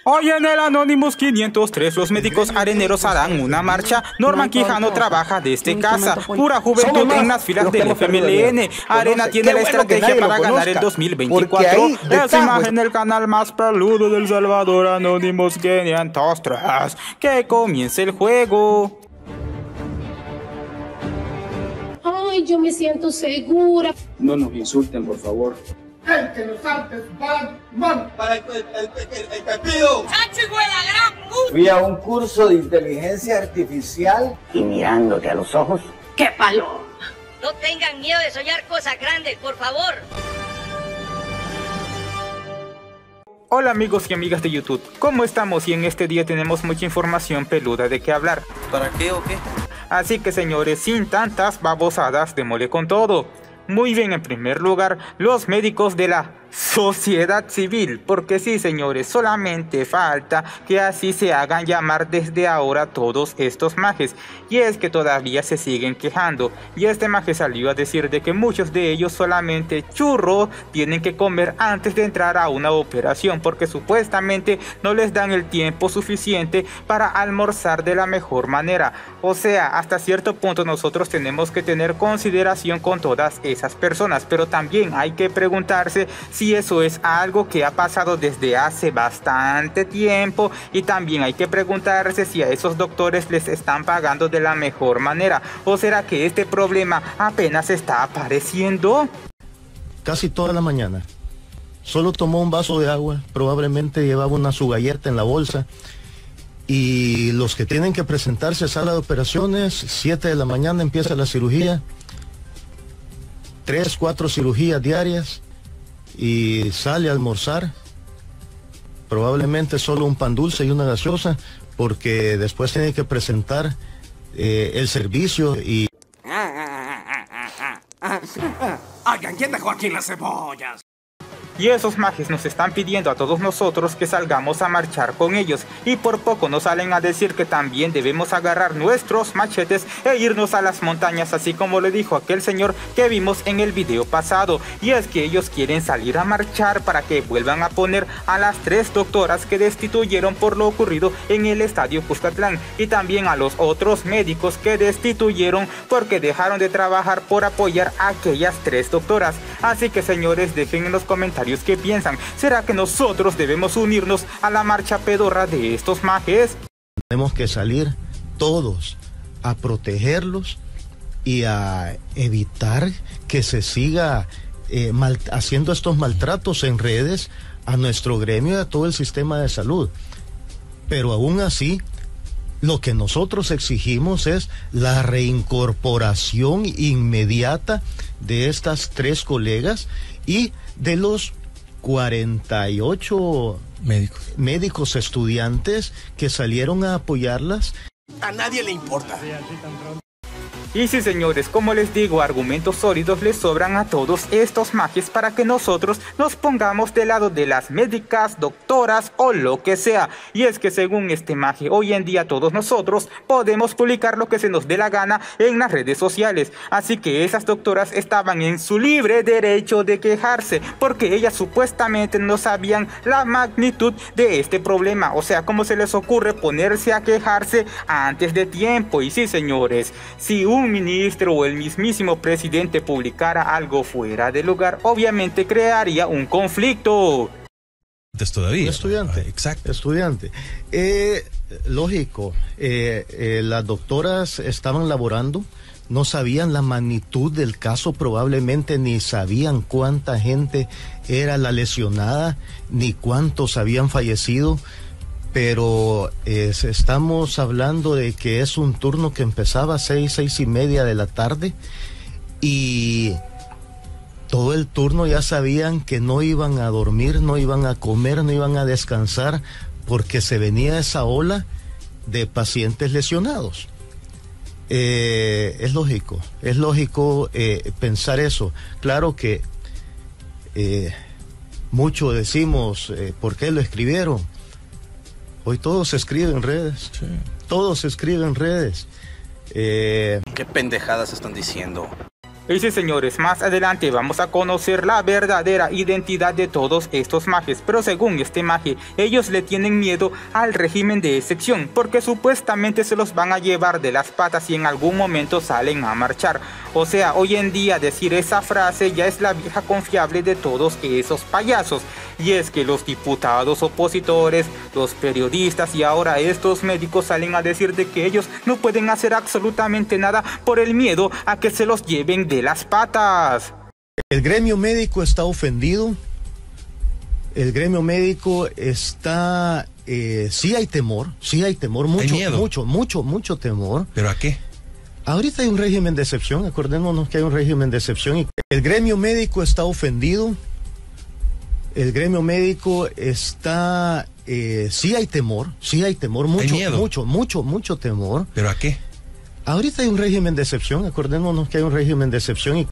Hoy en el Anonymous 503 los médicos areneros harán una marcha. Norman Quijano trabaja desde casa. Pura juventud en las filas del FMLN. Arena tiene la estrategia para ganar el 2024. Esa imagen del canal más peludo del Salvador, Anonymous 503. Que comience el juego. Ay, yo me siento segura. No nos insulten, por favor. El que nos saltes, van. Para el Pepido. Fui a un curso de inteligencia artificial y mirándote a los ojos. ¡Qué paloma! No tengan miedo de soñar cosas grandes, por favor. Hola amigos y amigas de YouTube, ¿cómo estamos? Y en este día tenemos mucha información peluda de qué hablar. ¿Para qué o qué? Así que señores, sin tantas babosadas, démosle con todo. Muy bien, en primer lugar, los médicos de la sociedad civil, porque sí señores, solamente falta que así se hagan llamar desde ahora todos estos majes, y es que todavía se siguen quejando, y este maje salió a decir de que muchos de ellos solamente churros tienen que comer antes de entrar a una operación, porque supuestamente no les dan el tiempo suficiente para almorzar de la mejor manera. O sea, hasta cierto punto nosotros tenemos que tener consideración con todas esas personas, pero también hay que preguntarse si eso es algo que ha pasado desde hace bastante tiempo, y también hay que preguntarse si a esos doctores les están pagando de la mejor manera, o será que este problema apenas está apareciendo. Casi toda la mañana solo tomó un vaso de agua, probablemente llevaba su galleta en la bolsa, y los que tienen que presentarse a sala de operaciones, 7 de la mañana empieza la cirugía, 3, 4 cirugías diarias, y sale a almorzar, probablemente solo un pan dulce y una gaseosa, porque después tiene que presentar el servicio y... Oigan, ¿quién dejó aquí las cebollas? Y esos majes nos están pidiendo a todos nosotros que salgamos a marchar con ellos, y por poco nos salen a decir que también debemos agarrar nuestros machetes e irnos a las montañas, así como le dijo aquel señor que vimos en el video pasado. Y es que ellos quieren salir a marchar para que vuelvan a poner a las 3 doctoras que destituyeron por lo ocurrido en el estadio Cuscatlán, y también a los otros médicos que destituyeron porque dejaron de trabajar por apoyar a aquellas 3 doctoras. Así que señores, dejen en los comentarios qué piensan. ¿Será que nosotros debemos unirnos a la marcha pedorra de estos majes? Tenemos que salir todos a protegerlos y a evitar que se siga haciendo estos maltratos en redes a nuestro gremio y a todo el sistema de salud. Pero aún así, lo que nosotros exigimos es la reincorporación inmediata de estas 3 colegas y de los 48 médicos estudiantes que salieron a apoyarlas. A nadie le importa. Y sí señores, como les digo, argumentos sólidos les sobran a todos estos majes para que nosotros nos pongamos del lado de las médicas, doctoras o lo que sea. Y es que según este maje, hoy en día todos nosotros podemos publicar lo que se nos dé la gana en las redes sociales. Así que esas doctoras estaban en su libre derecho de quejarse, porque ellas supuestamente no sabían la magnitud de este problema. O sea, ¿cómo se les ocurre ponerse a quejarse antes de tiempo? Y sí señores, si un ministro o el mismísimo presidente publicara algo fuera de lugar, obviamente crearía un conflicto. Todavía. Estudiante. Exacto. Estudiante. Lógico, las doctoras estaban laborando, no sabían la magnitud del caso, probablemente ni sabían cuánta gente era la lesionada, ni cuántos habían fallecido. Pero estamos hablando de que es un turno que empezaba a 6:30 de la tarde, y todo el turno ya sabían que no iban a dormir, no iban a comer, no iban a descansar, porque se venía esa ola de pacientes lesionados. Es lógico pensar eso. Claro que mucho decimos, ¿por qué lo escribieron? Hoy todo se escribe en redes. Sí. Todo se escribe en redes. ¿Qué pendejadas están diciendo? Y sí, señores, más adelante vamos a conocer la verdadera identidad de todos estos majes, pero según este maje, ellos le tienen miedo al régimen de excepción, porque supuestamente se los van a llevar de las patas y en algún momento salen a marchar. O sea, hoy en día decir esa frase ya es la vieja confiable de todos esos payasos. Y es que los diputados opositores, los periodistas y ahora estos médicos salen a decir de que ellos no pueden hacer absolutamente nada por el miedo a que se los lleven de las patas. El gremio médico está ofendido. El gremio médico está... sí hay temor, mucho temor. ¿Pero a qué? Ahorita hay un régimen de excepción, acordémonos que hay un régimen de excepción. Y el gremio médico está ofendido. El gremio médico está... sí hay temor, mucho temor. ¿Pero a qué? Ahorita hay un régimen de excepción, acordémonos que hay un régimen de excepción.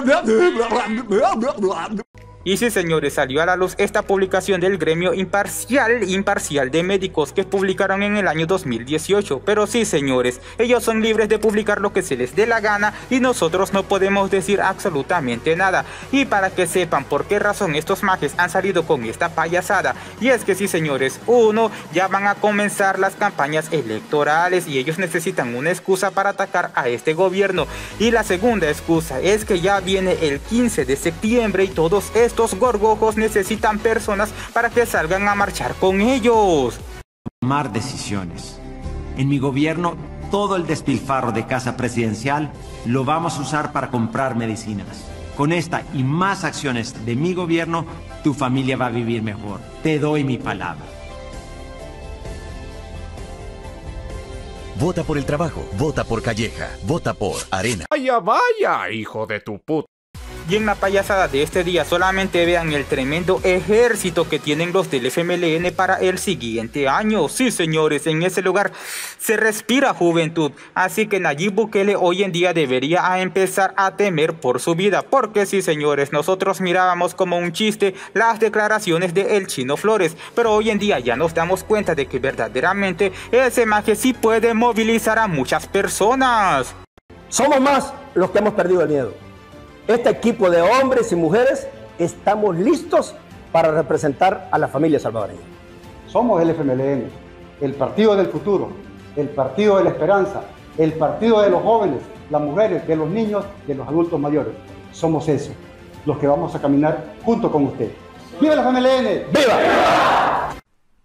Y sí, señores, salió a la luz esta publicación del gremio imparcial de médicos que publicaron en el año 2018. Pero sí, señores, ellos son libres de publicar lo que se les dé la gana y nosotros no podemos decir absolutamente nada. Y para que sepan por qué razón estos majes han salido con esta payasada, y es que sí, señores, uno, ya van a comenzar las campañas electorales y ellos necesitan una excusa para atacar a este gobierno. Y la segunda excusa es que ya viene el 15 de septiembre y todos estos gorgojos necesitan personas para que salgan a marchar con ellos. Tomar decisiones. En mi gobierno, todo el despilfarro de casa presidencial lo vamos a usar para comprar medicinas. Con esta y más acciones de mi gobierno, tu familia va a vivir mejor. Te doy mi palabra. Vota por el trabajo, vota por Calleja, vota por Arena. Vaya, vaya, hijo de tu puta. Y en la payasada de este día solamente vean el tremendo ejército que tienen los del FMLN para el siguiente año. Sí, señores, en ese lugar se respira juventud. Así que Nayib Bukele hoy en día debería empezar a temer por su vida. Porque sí, señores, nosotros mirábamos como un chiste las declaraciones de El Chino Flores. Pero hoy en día ya nos damos cuenta de que verdaderamente ese maje sí puede movilizar a muchas personas. Somos más los que hemos perdido el miedo. Este equipo de hombres y mujeres estamos listos para representar a la familia salvadoreña. Somos el FMLN, el partido del futuro, el partido de la esperanza, el partido de los jóvenes, las mujeres, de los niños, de los adultos mayores. Somos eso, los que vamos a caminar junto con usted. ¡Viva el FMLN! ¡Viva!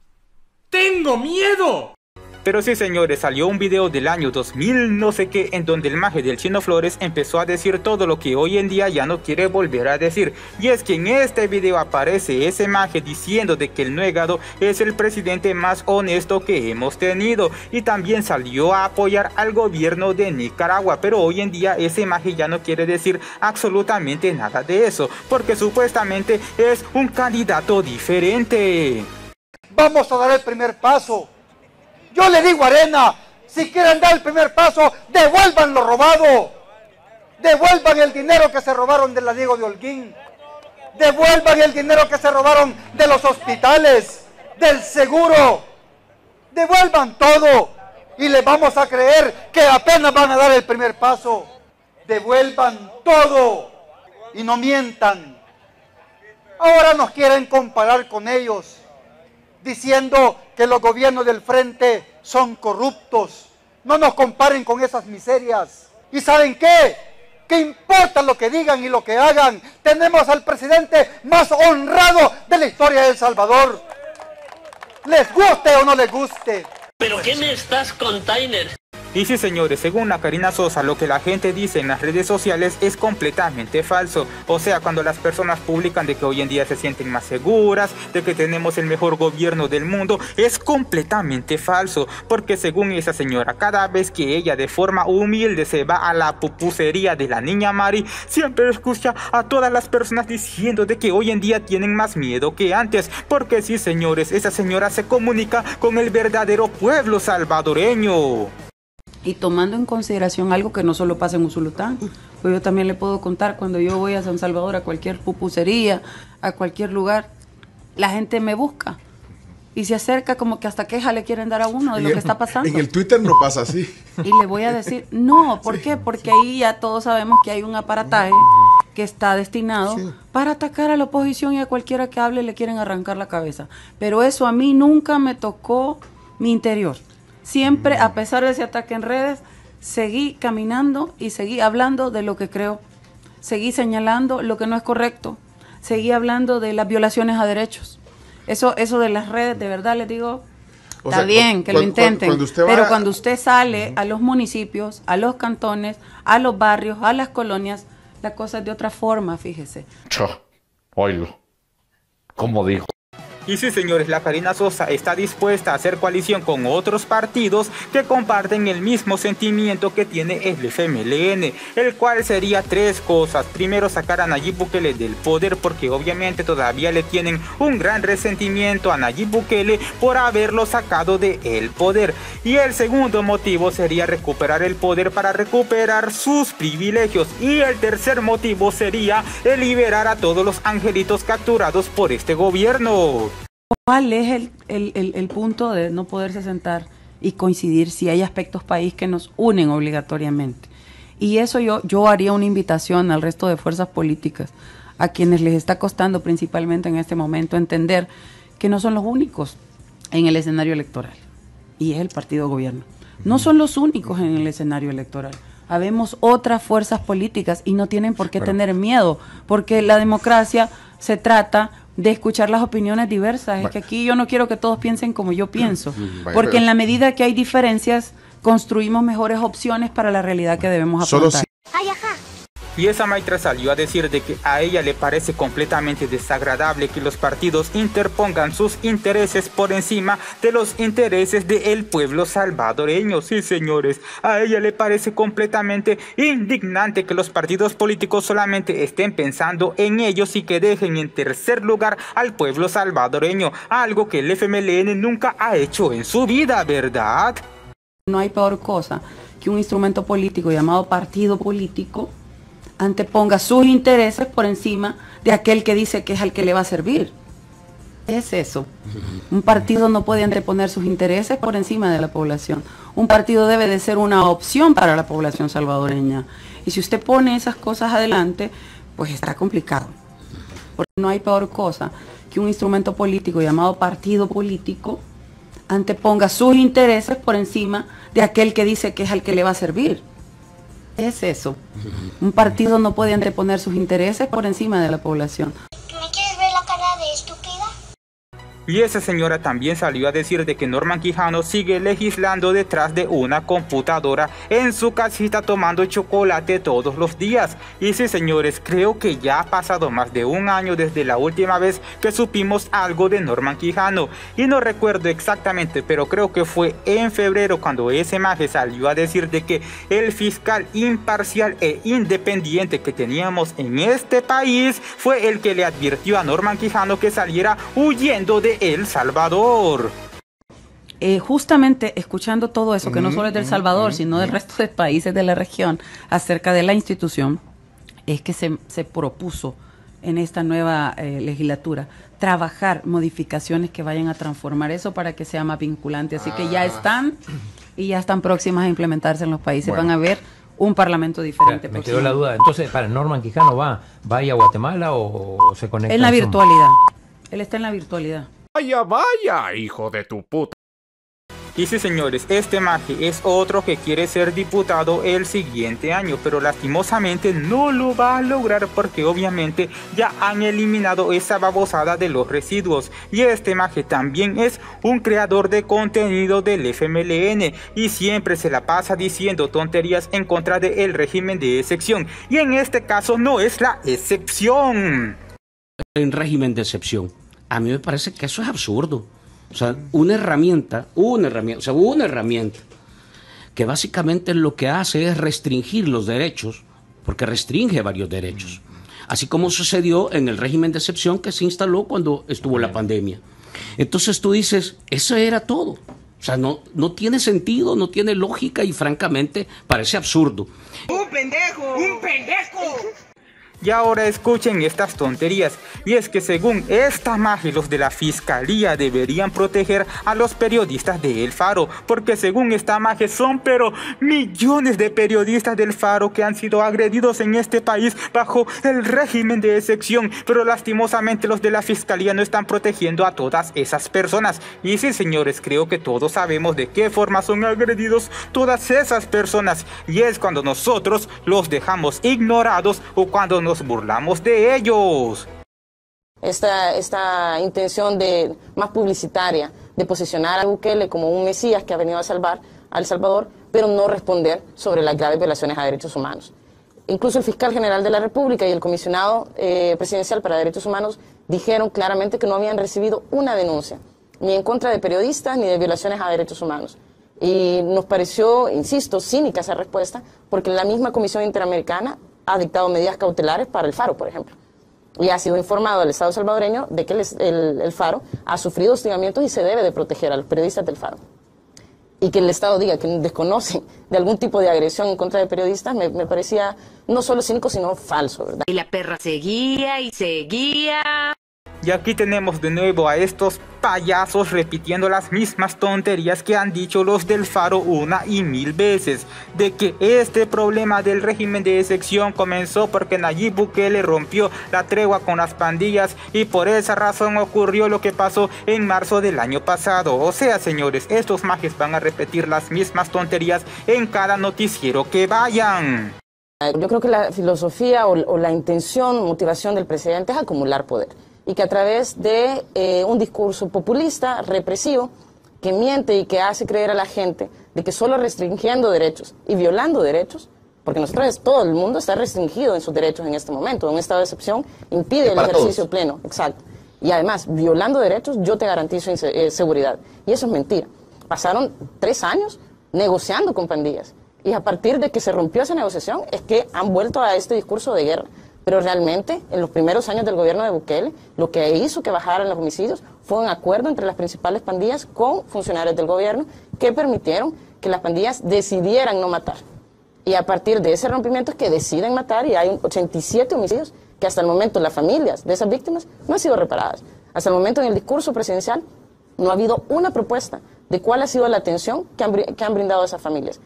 ¡Tengo miedo! Pero sí, señores, salió un video del año 2000 no sé qué en donde el maje del Chino Flores empezó a decir todo lo que hoy en día ya no quiere volver a decir. Y es que en este video aparece ese maje diciendo de que el Nuegado es el presidente más honesto que hemos tenido. Y también salió a apoyar al gobierno de Nicaragua. Pero hoy en día ese maje ya no quiere decir absolutamente nada de eso, porque supuestamente es un candidato diferente. Vamos a dar el primer paso. Yo le digo a Arena, si quieren dar el primer paso, devuelvan lo robado. Devuelvan el dinero que se robaron de la Diego de Holguín. Devuelvan el dinero que se robaron de los hospitales, del seguro. Devuelvan todo y les vamos a creer que apenas van a dar el primer paso. Devuelvan todo y no mientan. Ahora nos quieren comparar con ellos, diciendo que los gobiernos del frente son corruptos. No nos comparen con esas miserias. ¿Y saben qué? ¿Qué importa lo que digan y lo que hagan? Tenemos al presidente más honrado de la historia de El Salvador. Les guste o no les guste. ¿Pero qué me estás container? Y sí, señores, según la Karina Sosa, lo que la gente dice en las redes sociales es completamente falso. O sea, cuando las personas publican de que hoy en día se sienten más seguras, de que tenemos el mejor gobierno del mundo, es completamente falso. Porque según esa señora, cada vez que ella de forma humilde se va a la pupusería de la niña Mari, siempre escucha a todas las personas diciendo de que hoy en día tienen más miedo que antes. Porque sí, señores, esa señora se comunica con el verdadero pueblo salvadoreño. Y tomando en consideración algo que no solo pasa en Usulután, pues yo también le puedo contar cuando yo voy a San Salvador, a cualquier pupusería, a cualquier lugar, la gente me busca y se acerca como que hasta queja le quieren dar a uno de lo que está pasando. En el Twitter no pasa así. Y le voy a decir, no, ¿por qué? Porque ahí ya todos sabemos que hay un aparataje que está destinado para atacar a la oposición y a cualquiera que hable le quieren arrancar la cabeza. Pero eso a mí nunca me tocó mi interior. Siempre, a pesar de ese ataque en redes, seguí caminando y seguí hablando de lo que creo. Seguí señalando lo que no es correcto. Seguí hablando de las violaciones a derechos. Eso de las redes, de verdad les digo, está bien que lo intenten, pero cuando usted sale a los municipios, a los cantones, a los barrios, a las colonias, la cosa es de otra forma, fíjese. Oílo, ¿cómo dijo? Y sí, señores, la Karina Sosa está dispuesta a hacer coalición con otros partidos que comparten el mismo sentimiento que tiene el FMLN, el cual sería tres cosas. Primero, sacar a Nayib Bukele del poder, porque obviamente todavía le tienen un gran resentimiento a Nayib Bukele por haberlo sacado del poder. Y el segundo motivo sería recuperar el poder para recuperar sus privilegios. Y el tercer motivo sería liberar a todos los angelitos capturados por este gobierno. ¿Cuál es el punto de no poderse sentar y coincidir si hay aspectos país que nos unen obligatoriamente? Y eso yo haría una invitación al resto de fuerzas políticas, a quienes les está costando principalmente en este momento entender que no son los únicos en el escenario electoral, y es el partido gobierno. No son los únicos en el escenario electoral. Habemos otras fuerzas políticas y no tienen por qué tener miedo, porque la democracia se trata de escuchar las opiniones diversas. Es que aquí yo no quiero que todos piensen como yo pienso, porque en la medida que hay diferencias, construimos mejores opciones para la realidad que debemos afrontar. Y esa maestra salió a decir de que a ella le parece completamente desagradable que los partidos interpongan sus intereses por encima de los intereses del pueblo salvadoreño. Sí, señores, a ella le parece completamente indignante que los partidos políticos solamente estén pensando en ellos y que dejen en tercer lugar al pueblo salvadoreño, algo que el FMLN nunca ha hecho en su vida, ¿verdad? No hay peor cosa que un instrumento político llamado partido político anteponga sus intereses por encima de aquel que dice que es al que le va a servir. Es eso. Un partido no puede anteponer sus intereses por encima de la población. Un partido debe de ser una opción para la población salvadoreña. Y si usted pone esas cosas adelante, pues está complicado. Porque no hay peor cosa que un instrumento político llamado partido político anteponga sus intereses por encima de aquel que dice que es al que le va a servir. Es eso. Un partido no puede anteponer sus intereses por encima de la población. ¿Me quieres ver la cara de estúpida? Y esa señora también salió a decir de que Norman Quijano sigue legislando detrás de una computadora en su casita tomando chocolate todos los días. Y sí, señores, creo que ya ha pasado más de un año desde la última vez que supimos algo de Norman Quijano. Y no recuerdo exactamente, pero creo que fue en febrero cuando ese maje salió a decir de que el fiscal imparcial e independiente que teníamos en este país fue el que le advirtió a Norman Quijano que saliera huyendo de El Salvador. Justamente escuchando todo eso, que no solo es del Salvador, sino del resto de países de la región, acerca de la institución, es que se propuso en esta nueva legislatura trabajar modificaciones que vayan a transformar eso para que sea más vinculante. Así que ya están y ya están próximas a implementarse en los países. Bueno. Van a ver un parlamento diferente. Me quedó la duda. Entonces, ¿para Norman Quijano va a ir a Guatemala o se conecta? En la virtualidad. Él está en la virtualidad. Vaya, vaya, hijo de tu puta. Y sí, señores, este maje es otro que quiere ser diputado el siguiente año, pero lastimosamente no lo va a lograr porque obviamente ya han eliminado esa babosada de los residuos. Y este maje también es un creador de contenido del FMLN y siempre se la pasa diciendo tonterías en contra del régimen de excepción. Y en este caso no es la excepción. En régimen de excepción. A mí me parece que eso es absurdo. O sea, una herramienta que básicamente lo que hace es restringir los derechos, porque restringe varios derechos. Así como sucedió en el régimen de excepción que se instaló cuando estuvo la pandemia. Entonces tú dices, eso era todo. O sea, no tiene sentido, no tiene lógica y francamente parece absurdo. ¡Un pendejo! ¡Un pendejo! Y ahora escuchen estas tonterías, y es que según esta magia los de la fiscalía deberían proteger a los periodistas de El Faro, porque según esta magia son pero millones de periodistas del Faro que han sido agredidos en este país bajo el régimen de excepción, pero lastimosamente los de la fiscalía no están protegiendo a todas esas personas. Y sí, señores, creo que todos sabemos de qué forma son agredidos todas esas personas, y es cuando nosotros los dejamos ignorados o cuando nos burlamos de ellos. Esta intención más publicitaria de posicionar a Bukele como un mesías que ha venido a salvar a El Salvador, pero no responder sobre las graves violaciones a derechos humanos. Incluso el fiscal general de la República y el comisionado presidencial para derechos humanos dijeron claramente que no habían recibido una denuncia, ni en contra de periodistas ni de violaciones a derechos humanos. Y nos pareció, insisto, cínica esa respuesta, porque la misma Comisión Interamericana ha dictado medidas cautelares para El Faro, por ejemplo. Y ha sido informado al Estado salvadoreño de que el Faro ha sufrido hostigamientos y se debe de proteger a los periodistas del Faro. Y que el Estado diga que desconoce de algún tipo de agresión en contra de periodistas me parecía no solo cínico, sino falso, ¿verdad? Y la perra seguía y seguía. Y aquí tenemos de nuevo a estos payasos repitiendo las mismas tonterías que han dicho los del Faro una y mil veces, de que este problema del régimen de excepción comenzó porque Nayib Bukele rompió la tregua con las pandillas y por esa razón ocurrió lo que pasó en marzo del año pasado. O sea, señores, estos majes van a repetir las mismas tonterías en cada noticiero que vayan. Yo creo que la filosofía o la intención, motivación del presidente es acumular poder. Y que a través de un discurso populista, represivo, que miente y que hace creer a la gente de que solo restringiendo derechos y violando derechos, porque nosotros, todo el mundo está restringido en sus derechos en este momento, un estado de excepción impide el ejercicio pleno, exacto. Y además, violando derechos, yo te garantizo seguridad. Y eso es mentira. Pasaron 3 años negociando con pandillas. Y a partir de que se rompió esa negociación, es que han vuelto a este discurso de guerra. Pero realmente, en los primeros años del gobierno de Bukele, lo que hizo que bajaran los homicidios fue un acuerdo entre las principales pandillas con funcionarios del gobierno que permitieron que las pandillas decidieran no matar. Y a partir de ese rompimiento es que deciden matar y hay 87 homicidios que hasta el momento las familias de esas víctimas no han sido reparadas. Hasta el momento en el discurso presidencial no ha habido una propuesta de cuál ha sido la atención que han brindado a esas familias.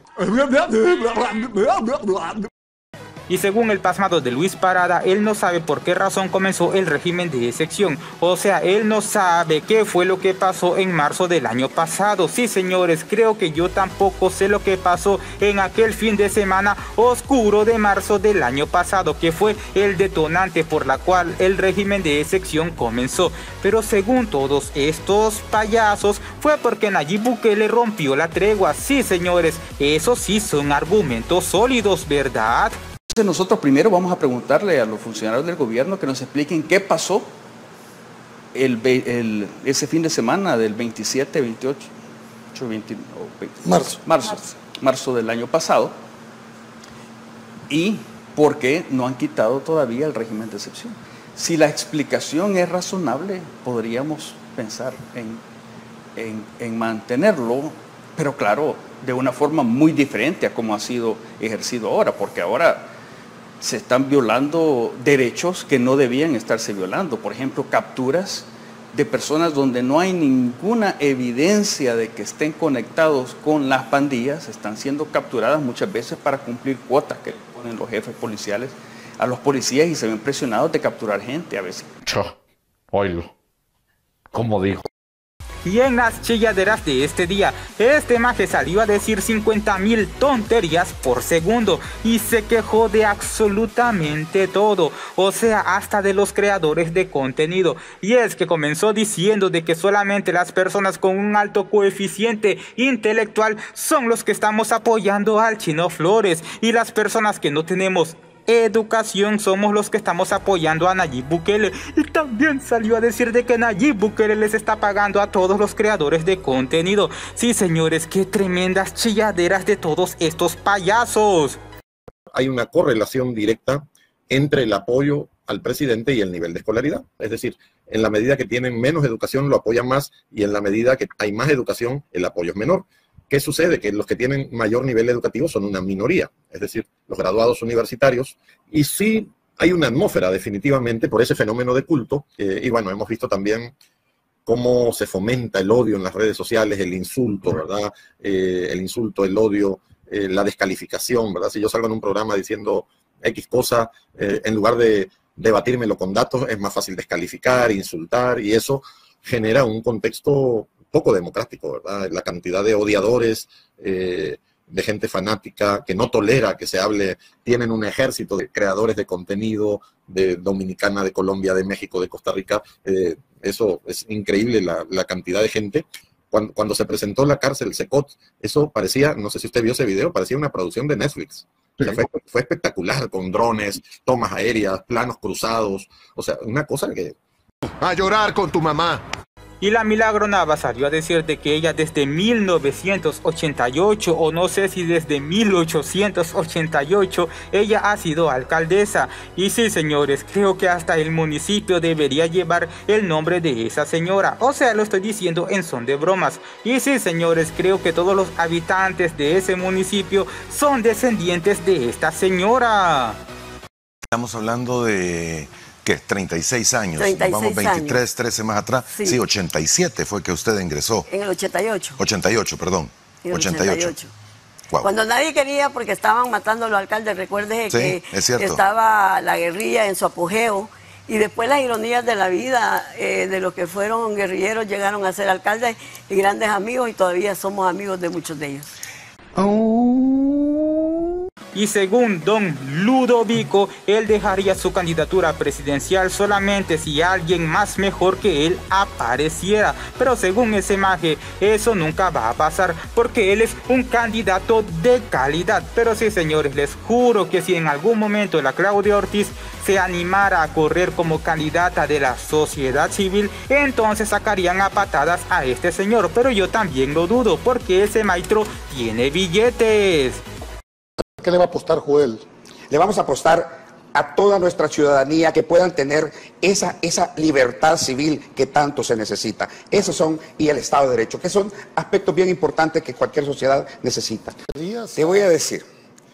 Y según el pasmado de Luis Parada, él no sabe por qué razón comenzó el régimen de excepción. O sea, él no sabe qué fue lo que pasó en marzo del año pasado. Sí, señores, creo que yo tampoco sé lo que pasó en aquel fin de semana oscuro de marzo del año pasado, que fue el detonante por la cual el régimen de excepción comenzó. Pero según todos estos payasos, fue porque Nayib Bukele rompió la tregua. Sí, señores, esos sí son argumentos sólidos, ¿verdad? Nosotros primero vamos a preguntarle a los funcionarios del gobierno que nos expliquen qué pasó ese fin de semana del 27, 28, 20, marzo del año pasado, y por qué no han quitado todavía el régimen de excepción. Si la explicación es razonable, podríamos pensar en mantenerlo, pero claro, de una forma muy diferente a como ha sido ejercido ahora, porque ahora se están violando derechos que no debían estarse violando. Por ejemplo, capturas de personas donde no hay ninguna evidencia de que estén conectados con las pandillas, están siendo capturadas muchas veces para cumplir cuotas que ponen los jefes policiales a los policías y se ven presionados de capturar gente a veces. Oílo, ¿cómo dijo? Y en las chilladeras de este día, este maje salió a decir 50.000 tonterías por segundo y se quejó de absolutamente todo, o sea, hasta de los creadores de contenido. Y es que comenzó diciendo de que solamente las personas con un alto coeficiente intelectual son los que estamos apoyando al Chino Flores, y las personas que no tenemos educación somos los que estamos apoyando a Nayib Bukele. Y también salió a decir de que Nayib Bukele les está pagando a todos los creadores de contenido. Sí, señores, qué tremendas chilladeras de todos estos payasos. Hay una correlación directa entre el apoyo al presidente y el nivel de escolaridad. Es decir, en la medida que tienen menos educación lo apoyan más, y en la medida que hay más educación el apoyo es menor. ¿Qué sucede? Que los que tienen mayor nivel educativo son una minoría, es decir, los graduados universitarios, y sí hay una atmósfera definitivamente por ese fenómeno de culto, y bueno, hemos visto también cómo se fomenta el odio en las redes sociales, el insulto, ¿verdad? El insulto, el odio, la descalificación, ¿verdad? Si yo salgo en un programa diciendo X cosa, en lugar de debatírmelo con datos, es más fácil descalificar, insultar, y eso genera un contexto poco democrático, ¿verdad? La cantidad de odiadores, de gente fanática que no tolera que se hable, tienen un ejército de creadores de contenido de Dominicana, de Colombia, de México, de Costa Rica. Eso es increíble, la cantidad de gente. Cuando se presentó la cárcel Secot, eso parecía, no sé si usted vio ese video, parecía una producción de Netflix. O sea, fue espectacular, con drones, tomas aéreas, planos cruzados, o sea, una cosa que... A llorar con tu mamá. Y la Milagro Nava salió a decir de que ella desde 1988 o no sé si desde 1888 ella ha sido alcaldesa. Y sí, señores, creo que hasta el municipio debería llevar el nombre de esa señora. O sea, lo estoy diciendo en son de bromas. Y sí, señores, creo que todos los habitantes de ese municipio son descendientes de esta señora. Estamos hablando de... ¿Qué? 36 años. 36 Vamos 23, años. 13 más atrás. Sí, 87 fue que usted ingresó. En el 88. 88, perdón. En el 88. Wow. Cuando nadie quería porque estaban matando a los alcaldes, recuerde que estaba la guerrilla en su apogeo y después las ironías de la vida de los que fueron guerrilleros llegaron a ser alcaldes y grandes amigos y todavía somos amigos de muchos de ellos. Y según don Ludovico, él dejaría su candidatura presidencial solamente si alguien más mejor que él apareciera. Pero según ese maje, eso nunca va a pasar porque él es un candidato de calidad. Pero sí, señores, les juro que si en algún momento la Claudia Ortiz se animara a correr como candidata de la sociedad civil, entonces sacarían a patadas a este señor. Pero yo también lo dudo porque ese maestro tiene billetes. ¿Qué le va a apostar Joel? Le vamos a apostar a toda nuestra ciudadanía que puedan tener esa libertad civil que tanto se necesita. Esos son, y el Estado de Derecho, que son aspectos bien importantes que cualquier sociedad necesita. Te voy a decir,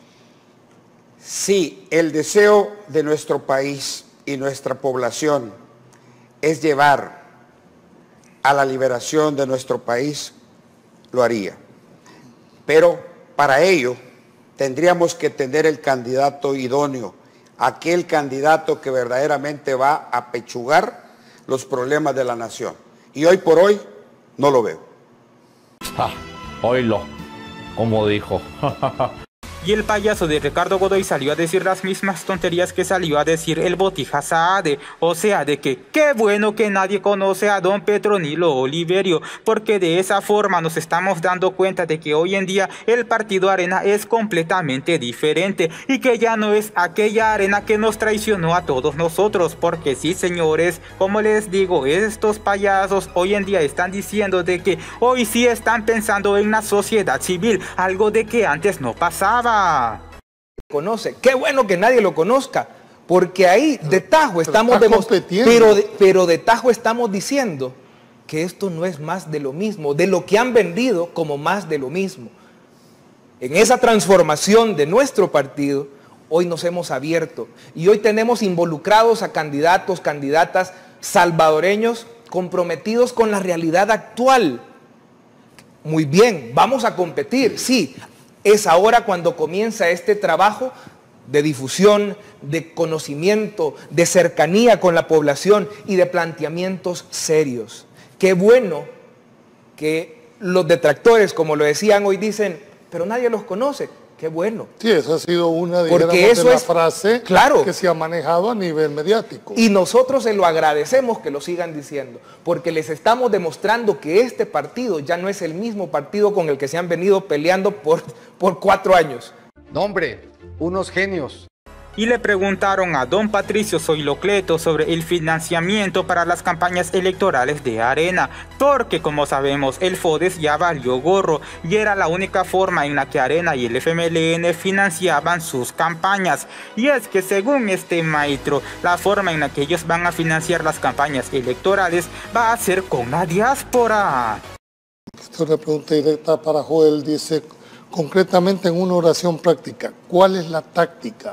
si el deseo de nuestro país y nuestra población es llevar a la liberación de nuestro país, lo haría. Pero para ello tendríamos que tener el candidato idóneo, aquel candidato que verdaderamente va a apechugar los problemas de la nación. Y hoy por hoy no lo veo. Oílo, como dijo. Y el payaso de Ricardo Godoy salió a decir las mismas tonterías que salió a decir el Botija Saade. O sea, de que qué bueno que nadie conoce a don Petronilo Oliverio, porque de esa forma nos estamos dando cuenta de que hoy en día el partido Arena es completamente diferente y que ya no es aquella Arena que nos traicionó a todos nosotros. Porque sí, señores, como les digo, estos payasos hoy en día están diciendo de que hoy sí están pensando en la sociedad civil, algo de que antes no pasaba. Conoce, qué bueno que nadie lo conozca, porque ahí de tajo estamos demostrando, pero de tajo estamos diciendo que esto no es más de lo mismo, de lo que han vendido como más de lo mismo. En esa transformación de nuestro partido, hoy nos hemos abierto y hoy tenemos involucrados a candidatos, candidatas salvadoreños comprometidos con la realidad actual. Muy bien, vamos a competir, sí. Es ahora cuando comienza este trabajo de difusión, de conocimiento, de cercanía con la población y de planteamientos serios. Qué bueno que los detractores, como lo decían hoy, dicen, pero nadie los conoce. Qué bueno. Sí, esa ha sido una de las frases que se ha manejado a nivel mediático. Y nosotros se lo agradecemos que lo sigan diciendo, porque les estamos demostrando que este partido ya no es el mismo partido con el que se han venido peleando por 4 años. No, hombre, unos genios. Y le preguntaron a don Patricio Zoilocleto sobre el financiamiento para las campañas electorales de Arena, porque como sabemos el FODES ya valió gorro y era la única forma en la que Arena y el FMLN financiaban sus campañas. Y es que según este maestro, la forma en la que ellos van a financiar las campañas electorales va a ser con la diáspora. Esta es una pregunta directa para Joel, dice concretamente en una oración práctica, ¿cuál es la táctica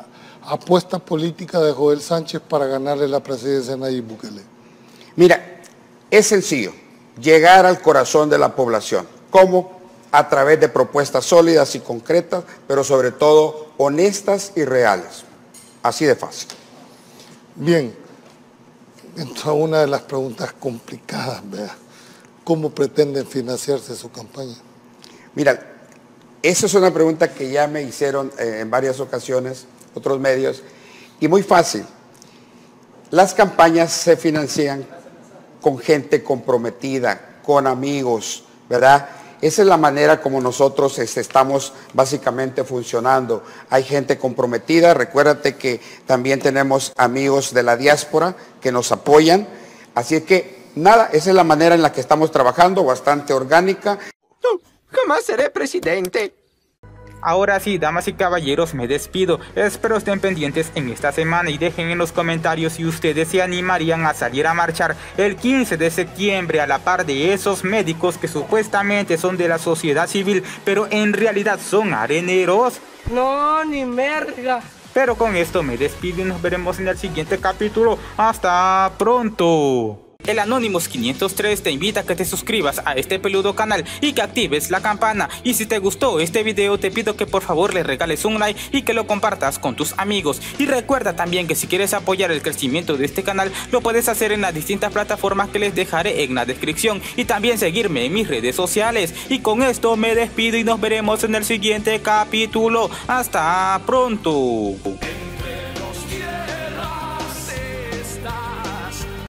apuesta política de Joel Sánchez para ganarle la presidencia a Nayib Bukele? Mira, es sencillo, llegar al corazón de la población. ¿Cómo? A través de propuestas sólidas y concretas, pero sobre todo honestas y reales. Así de fácil. Bien, entra una de las preguntas complicadas, ¿verdad? ¿Cómo pretenden financiarse su campaña? Mira, esa es una pregunta que ya me hicieron en varias ocasiones, otros medios, y muy fácil. Las campañas se financian con gente comprometida, con amigos, ¿verdad? Esa es la manera como nosotros estamos básicamente funcionando. Hay gente comprometida, recuérdate que también tenemos amigos de la diáspora que nos apoyan, así es que nada, esa es la manera en la que estamos trabajando, bastante orgánica. No, jamás seré presidente. Ahora sí, damas y caballeros, me despido. Espero estén pendientes en esta semana y dejen en los comentarios si ustedes se animarían a salir a marchar el 15 de septiembre a la par de esos médicos que supuestamente son de la sociedad civil, pero en realidad son areneros. No, ni merga. Pero con esto me despido y nos veremos en el siguiente capítulo. ¡Hasta pronto! El Anonymous 503 te invita a que te suscribas a este peludo canal y que actives la campana. Y si te gustó este video, te pido que por favor le regales un like y que lo compartas con tus amigos. Y recuerda también que si quieres apoyar el crecimiento de este canal, lo puedes hacer en las distintas plataformas que les dejaré en la descripción. Y también seguirme en mis redes sociales. Y con esto me despido y nos veremos en el siguiente capítulo. ¡Hasta pronto!